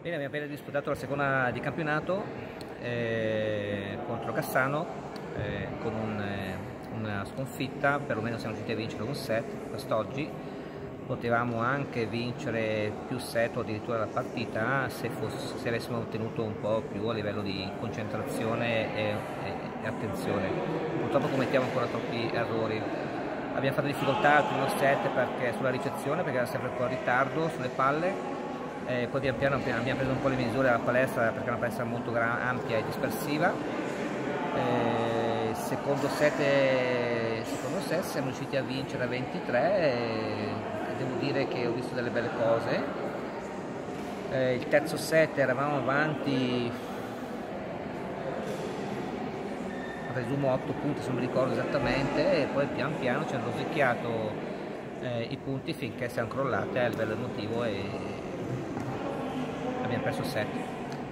Bene, abbiamo appena disputato la seconda di campionato contro Cassano con una sconfitta. Perlomeno siamo riusciti a vincere un set quest'oggi. Potevamo anche vincere più set o addirittura la partita se avessimo ottenuto un po' più a livello di concentrazione e attenzione. Purtroppo commettiamo ancora troppi errori. Abbiamo fatto difficoltà al primo set sulla ricezione, perché era sempre un po' in ritardo sulle palle. Poi pian piano abbiamo preso un po' le misure alla palestra, perché è una palestra molto ampia e dispersiva. Secondo set siamo riusciti a vincere a 23 e devo dire che ho visto delle belle cose. Il terzo set eravamo avanti, presumo 8 punti se non mi ricordo esattamente, e poi pian piano ci hanno rosicchiato i punti finché siamo crollate a livello emotivo e abbiamo perso 7.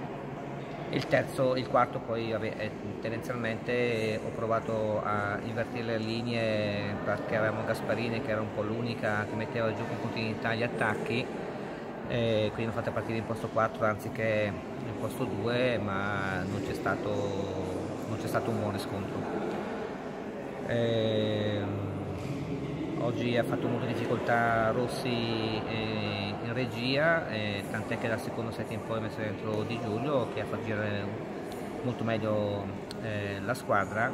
Il quarto poi tendenzialmente ho provato a invertire le linee, perché avevamo Gasparini che era un po' l'unica che metteva giù con continuità gli attacchi, quindi l'ho fatta partire in posto 4 anziché in posto 2, ma non c'è stato un buon riscontro. Oggi ha fatto molta difficoltà Rossi in regia, tant'è che dal secondo set in poi ha messo dentro Di Giulio, che ha fatto girare molto meglio la squadra.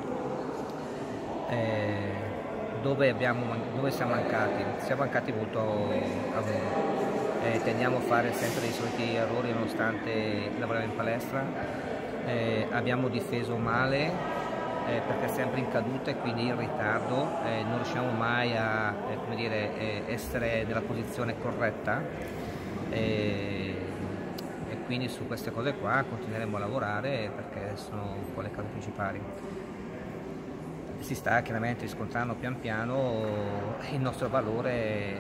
Dove siamo mancati? Siamo mancati molto a volo. Tendiamo a fare sempre dei soliti errori nonostante lavoriamo in palestra. Abbiamo difeso male, perché è sempre in caduta e quindi in ritardo, non riusciamo mai a essere nella posizione corretta, e quindi su queste cose qua continueremo a lavorare, perché sono un po' le cause principali. Si sta chiaramente riscontrando pian piano il nostro valore,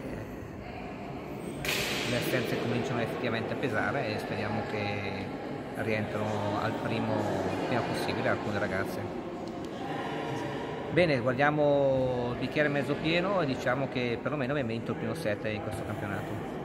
le assenze cominciano effettivamente a pesare e speriamo che rientrano al prima possibile alcune ragazze. Bene, guardiamo il bicchiere mezzo pieno e diciamo che perlomeno abbiamo vinto il primo set in questo campionato.